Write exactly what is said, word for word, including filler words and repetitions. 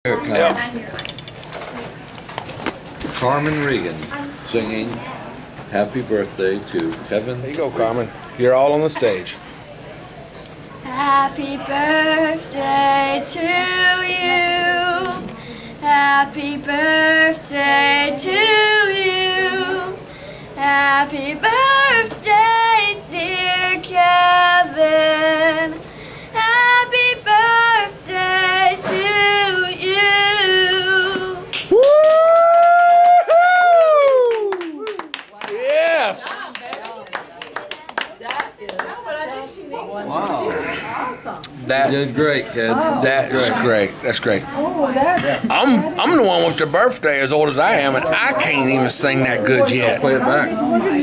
Here it comes. Carmen Regan singing Happy Birthday to Kevin. There you go, Carmen. You're all on the stage. Happy birthday to you. Happy birthday to you. Happy birthday, dear Kevin. Happy birthday to you. Woo-hoo! Yes. Wow. That You did great, kid. That's great. That's great. I'm I'm the one with the birthday as old as I am, and I can't even sing that good yet. Play it back.